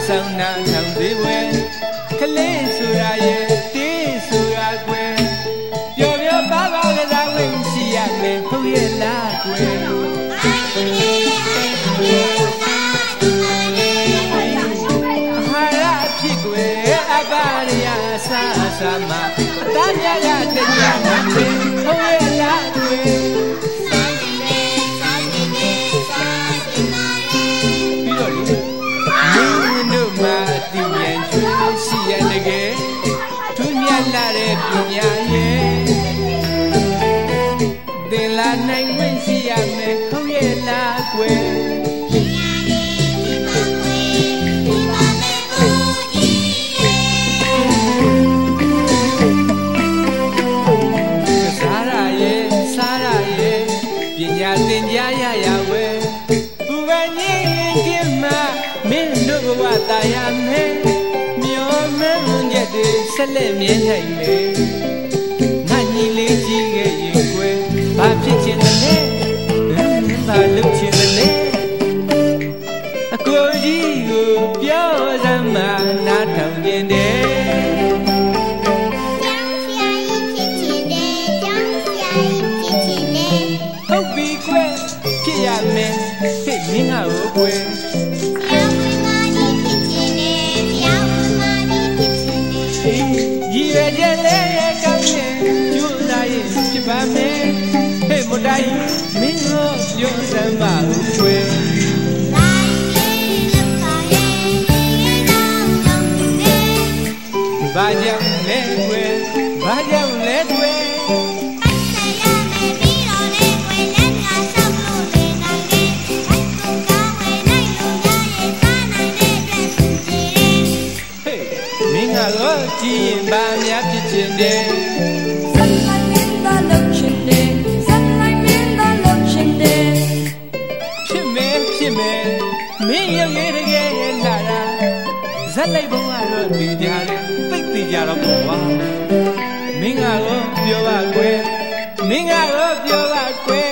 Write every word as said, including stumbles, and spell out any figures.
ဆောင်နာထောင်သေးဝဲကလေးဆိုတာရဲ့တေးဆိုတာကွယ်ပျော်ပျော်ပါပါကစားဝင်ရှိရမယ်ဟုတ်ရဲ့လားကွယ်ဟာရဖြစ်ကွယ်အပါရယာဆာဆာမအသားရရတဲ့ညာနာကွယ်ဟုတ်ရဲ့လားကွယ်ရှိရတကယ်သူမြတ်လာတဲ့ပညာရဲ့သင်လာနိုင်ဝင်ရှိရမယ်ဟုတ်ရဲ့လားကွယ်စားရရဲ့စားရရဲ့ပညာသင်ကြားရရဝဲဘူပန်ကြီးခင်မမင်းတို့ဘဝတာယာမယ်ဆက်လက်မြဲနိုင်မယ်ငါညီလေးကြီးရဲ့ရင်ကွယ်ဘာဖြစ်ချင်တယ်လဲဘာလုပ်ချင်တယ်လဲအကိုကြီးကိုပြောစမ်းမနားထောင်ကျင်တယ်ကျောင်းဆရာကြီးဖြစ်ချင်တယ်ကျောင်းဆရာကြီးဖြစ်ချင်တယ်ဟုတ်ပြီကွယ်ဖြစ်ရမယ်ဟဲ့မင်းဟာကိုကွယ်ရည်ရည်လေးရဲ့ကောင်းရဲ့ကျိုးသားရဲ့ဖြစ်ပါမယ်ဟဲ့မတိုင်းမင်းတို့ပြောစမ်းပါဦးကျွဲဘာကြောင့်လဲကွယ်ဘာကြောင့်လဲကွယ်ကြည့်ရင်ပါများဖြစ်ချင်တယ်ဇက်လိုက်မင်းသာလုပ်ချင်တယ်ဇက်လိုက်မင်းသာလုပ်ချင်တယ်ဖြစ်မယ်ဖြစ်မယ်မင်းရုပ်ရည်တကယ်ရဲ့လာတာဇက်လိုက်ဘုံကတော့တည်ကြတယ်သိပ်တည်ကြတော့ပေါ့ကွာမင်းကတော့ပြောပါကွယ်မင်းကတော့ပြောပါကွယ်